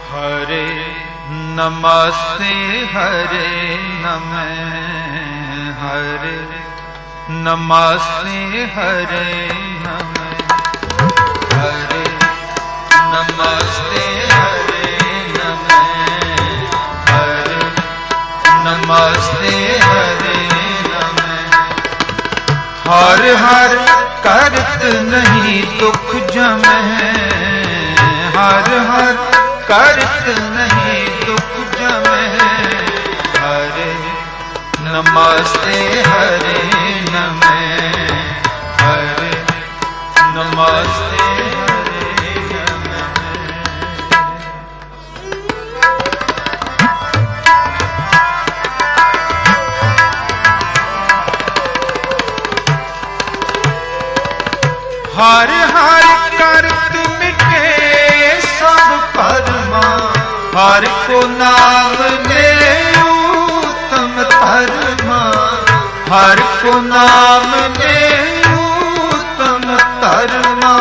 हरे नमस्ते हरे नमः हरे नमस्ते हरे नमः हरे नमस्ते हरे नमः हरे नमस्ते हरे नमः। हर हर करत नहीं दुख जमै, हर हर करत नहीं दुख जमै। हरे नमस्ते हरे नमः हरे नमस्ते हरे नमः। हर हर करत मिटे सब परमा, हर को नाम ले उत्तम धर्मा, हर को नाम ले उत्तम धर्मा।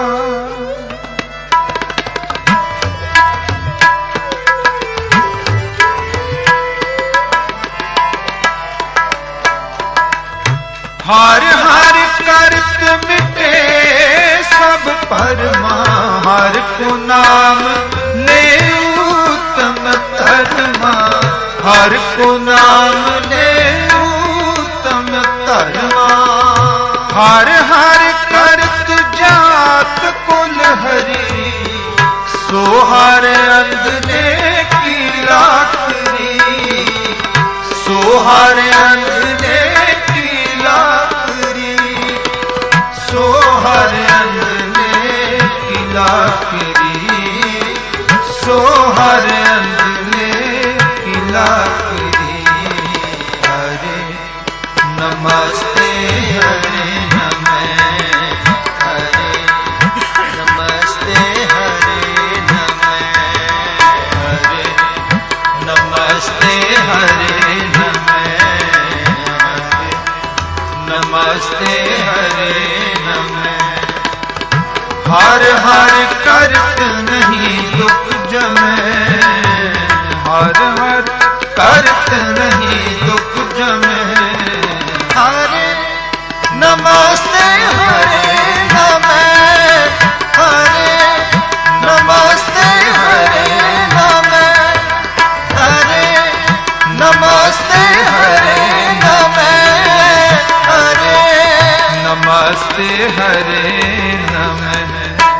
हर हर करत मिटे सब परमा, हर को नाम ले उत्तम धर्मा, हर को नाम ले उत्तम धर्मा। हर हर करत जात कुल हरि, सो हर अंधने की लाकरी, सो हर अंधने की लाकरी, सो हर अंधने की लाकरी, सो हर अंधने की लाकरी। हरे नमस्ते हरे नमः हरे नमस्ते हरे नमः हरे नमस्ते हरे नमः हरे नमस्ते हरे नमः। हर हर करत नहीं दुख जमै, हर हर करत नहीं दुख जमै। हरे नमस्ते हरे नमः हरे नमस्ते हरे नमः हरे नमस्ते हरे नमः हरे नमस्ते हरे नमः।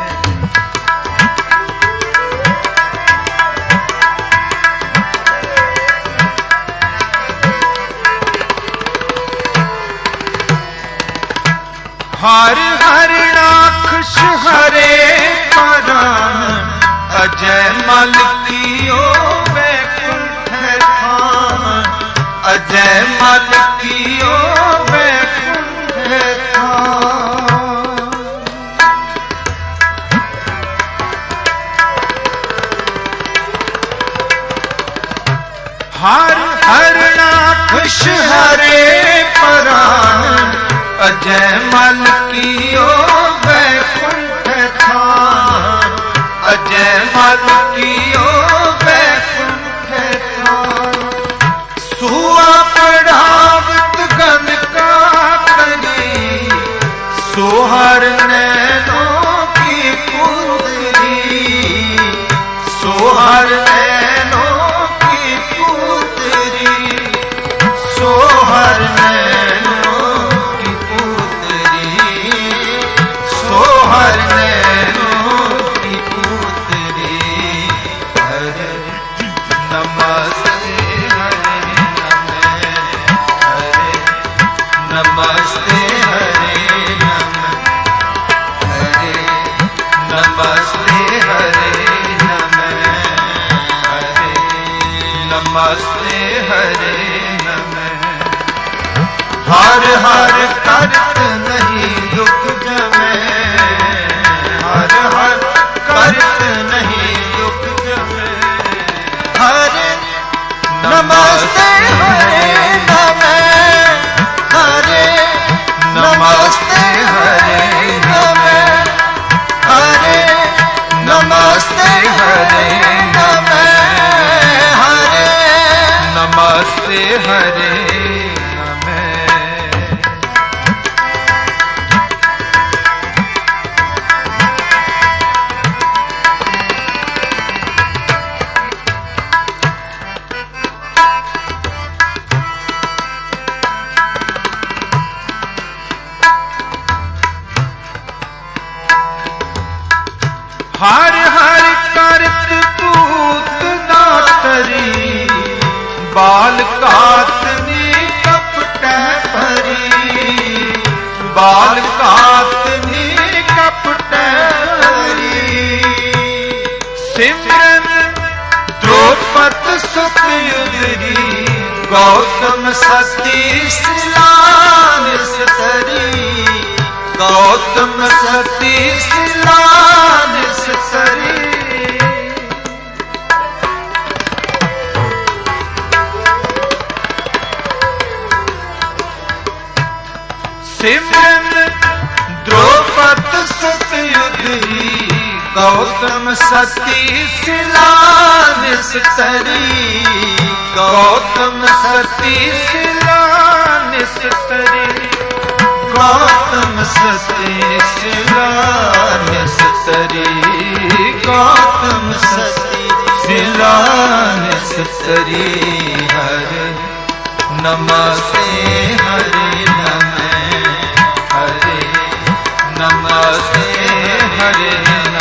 हर हर राक्षस हरे परान, अजय मल कियो वैकुंठ थान, अजय मल कियो वैकुंठ थान। हर हर राक्षस हरे परान, अजय मल कियो वैकुंठ थान, अजय मल कियो वैकुंठ थान। सुआ पढ़ावत गन का करी, सोहर नैनों की पुतरी, सोहर नैनों की पुतरी, सोहर नैनों की पुतरी, सोहर नैनों की पुतरी। हरे नमस्ते हरे नमः हरे नमस्ते हरे नमः हरे नमस्ते हरे नमः हरे नमस्ते हरे नमः। हर हर करत नहीं दुख जमै, हर हर करत नहीं दुख जमै। हरे नमस्ते हरे नमः हरे नमस्ते हरे नमः हरे नमस्ते हरे नमः सिमरन द्रौपद सुतयुधरी गौतम सती सिलानिस तरी गौतम सती सिलानिस तरी सिमरन द्रौपद सुतयुधरी गौतम सती सिलानिस तरी गौतम सती सिलानिस तरी गौतम सती सिलानिस तरी गौतम सती सिलानिस तरी हरे नमस्ते हरे नमः हरे नमस्ते हरे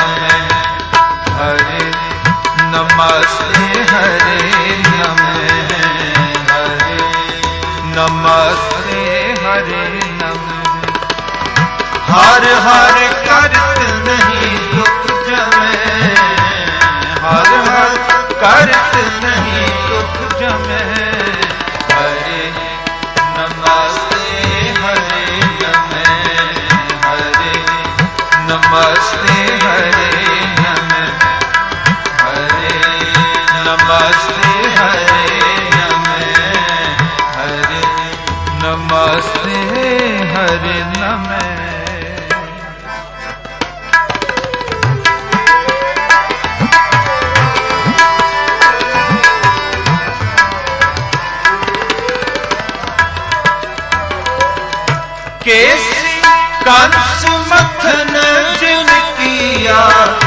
नमस्ते हरे नमः हरे नमस्ते हरे नमः हर हर करत नहीं दुख जमे हर हर करत नहीं दुख जमे हरे नमस्ते हरे नमः हरे नमस्ते हरे नमस्ते हरे नमः हरे नमस्ते हरे नमः केसी कंस मथन जिन किया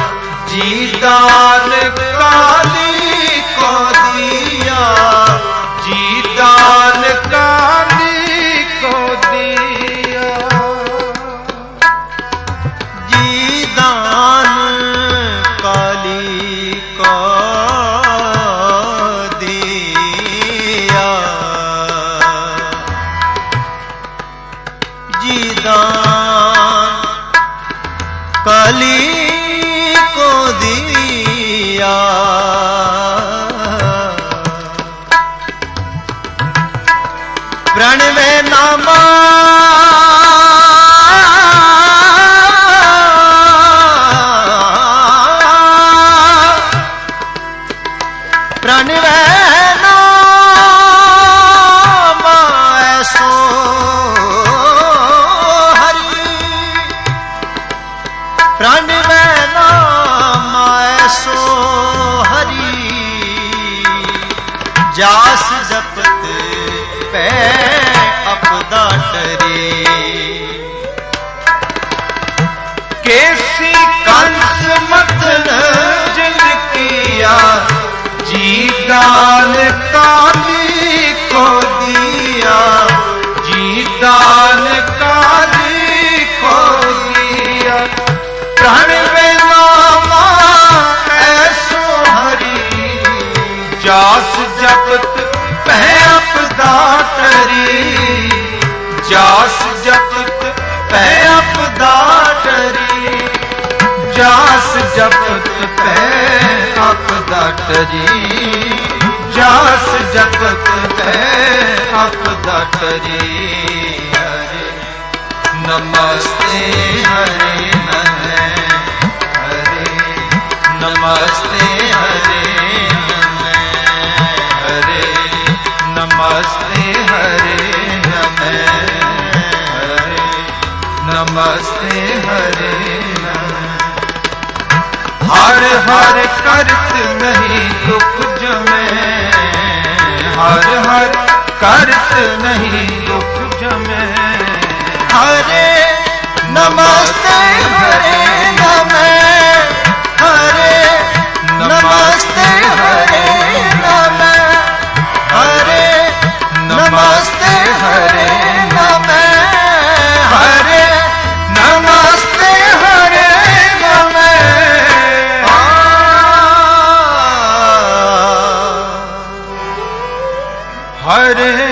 जीदान काली को दिया जीदान काली को दिया जीदान काली को दिया जीदान काली को दिया प्रणवे नामा प्रणवे नामा ऐसो हरि प्रणवे नामा ऐसो हरि जास जपत पै अपदा टरे केसी कंस मथन जिन किया जीदान काली को दिया जीदान काली को दिया प्रणवे नामा ऐसो हरि जास जपत पै अपदा टरी जास जपत पै अपदा टरी जास जपत पै अपदा टरी जास जपत पै अपदा टरी हरे नमस्ते हरे नमः हरे नमस्ते हरे नमस्ते हरे नमः हरे नमस्ते हरे नमः हर हर करत नहीं दुख जमे हर हर करत नहीं दुख जमे हरे नमस्ते हरे नमः हरे नमस्ते हरे नमः हरे नमस्ते हरे नमः हरे नमस्ते हरे नमः हरे